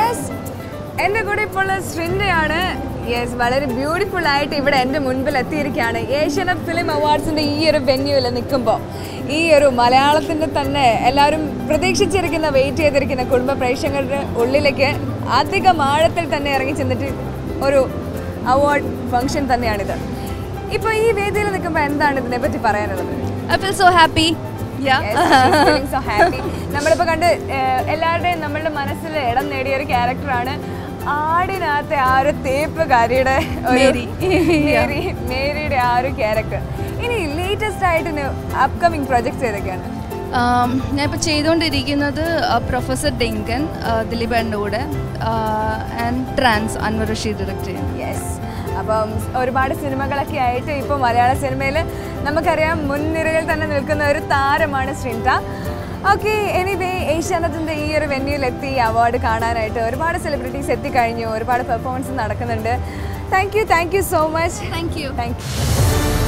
Yes, എൻ്റെ കൂടെ ഇപ്പോൾ ശ്രിൻ്റെയാണ്. യെസ്, വളരെ ബ്യൂട്ടിഫുൾ ആയിട്ട് ഇവിടെ എൻ്റെ മുൻപിൽ എത്തിയിരിക്കുകയാണ്. ഏഷ്യാനെറ്റ് ഫിലിം അവാർഡ്സിൻ്റെ ഈ ഒരു വെന്യൂവിൽ നിൽക്കുമ്പോൾ ഈ ഒരു മലയാളത്തിൻ്റെ തന്നെ എല്ലാവരും പ്രതീക്ഷിച്ചിരിക്കുന്ന, വെയിറ്റ് ചെയ്തിരിക്കുന്ന കുടുംബ പ്രേക്ഷകരുടെ ഉള്ളിലേക്ക് അധികം ആഴത്തിൽ തന്നെ ഇറങ്ങി ചെന്നിട്ട് ഒരു അവാർഡ് ഫംഗ്ഷൻ തന്നെയാണിത്. ഇപ്പോൾ ഈ വേദിയിൽ നിൽക്കുമ്പോൾ എന്താണ് ഇതിനെപ്പറ്റി പറയാനുള്ളത്? I feel so happy. So happy. നമ്മളിപ്പോൾ കണ്ട് എല്ലാവരുടെയും നമ്മളുടെ മനസ്സിൽ ഇടം നേടിയ ഒരു ക്യാരക്ടറാണ് ആടിനകത്തെ ആ ഒരു തേപ്പുകാരിയുടെ മേരിയുടെ ആ ഒരു ക്യാരക്ടർ. ഇനി ലേറ്റസ്റ്റ് ആയിട്ട് അപ്കമിങ് പ്രൊജക്ട്സ് ഏതൊക്കെയാണ്? ഞാനിപ്പോൾ ചെയ്തുകൊണ്ടിരിക്കുന്നത് പ്രൊഫസർ ഡെങ്കൻ, ദിലീപേട്ടൻ്റെ കൂടെ, and Trance Anwar Rasheed direct ചെയ്യും. യെസ്, അപ്പം ഒരുപാട് സിനിമകളൊക്കെ ആയിട്ട് ഇപ്പോൾ മലയാള സിനിമയിൽ നമുക്കറിയാം മുൻനിരയിൽ തന്നെ നിൽക്കുന്ന ഒരു താരമാണ് ശ്രിൻറ്റ. ഓക്കെ, എനിവേ ഏഷ്യാനെറ്റിൻ്റെ ഈ ഒരു വെന്യൂവിലെത്തി അവാർഡ് കാണാനായിട്ട് ഒരുപാട് സെലിബ്രിറ്റീസ് എത്തിക്കഴിഞ്ഞു, ഒരുപാട് പെർഫോമൻസ് നടക്കുന്നുണ്ട്. Thank you so much. Thank you. Thank U.